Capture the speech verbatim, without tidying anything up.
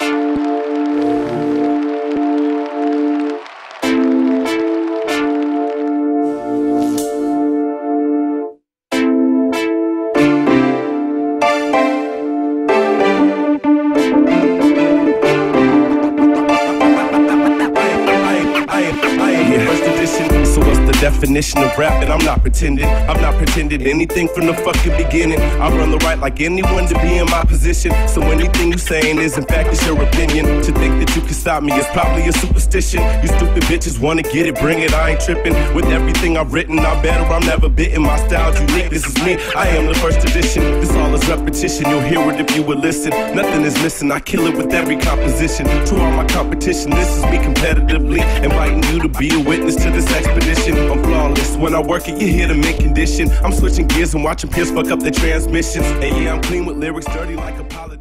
Definition of rap, and I'm not pretending. I've not pretended anything from the fucking beginning. I run the right like anyone to be in my position. So anything you saying is in fact it's your opinion. To think that you can stop me is probably a superstition. You stupid bitches wanna get it, bring it, I ain't tripping. With everything I've written, I'm better, I'm never bitten. My style's unique, this is me, I am the first edition. This all is repetition, you'll hear it if you would listen. Nothing is missing, I kill it with every composition. To all my competition, this is me competitively, inviting you to be a witness to this expedition. I'm flawless, when I work it, you hear the mint condition. I'm switching gears and watching peers fuck up their transmissions. And yeah, I'm clean with lyrics, dirty like a politician.